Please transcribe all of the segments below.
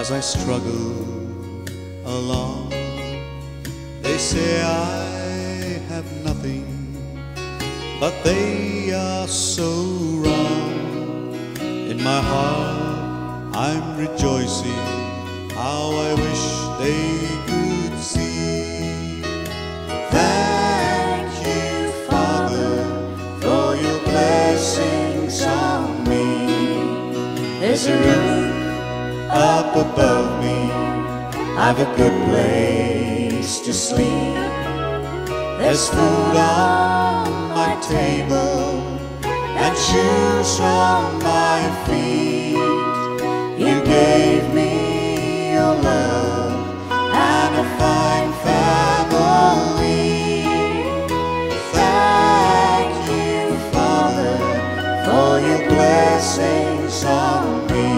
as I struggle along. They say I have nothing, but they are so wrong. In my heart I'm rejoicing, how I wish they could see. Thank you, Father, for your blessings on me. There's a roof up above me, I've a good place to sleep. There's food on my table and shoes on my feet. You gave me your love and a fine family. Thank you, Father, for your blessings on me.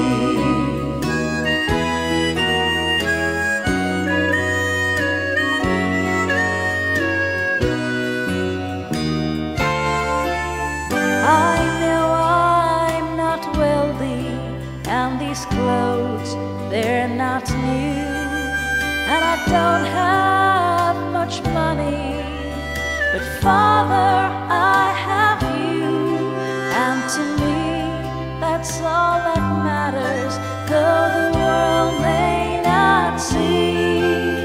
I know I'm not wealthy, and these clothes, they're not new, and I don't have much money, but Father, I have you, and to me, that's all that matters, though the world may not see.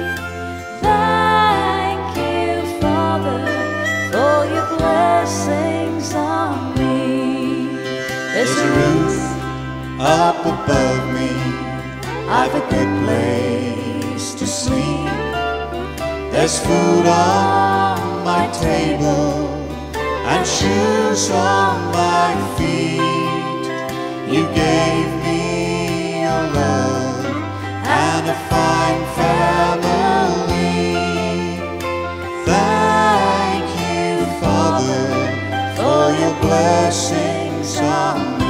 Thank you, Father, for your blessings on me. There's a roof up above me, I've a good place to sleep. There's food on my table and shoes on my feet. You gave me your love and a fine family. Thank you, Father, for your blessings on me.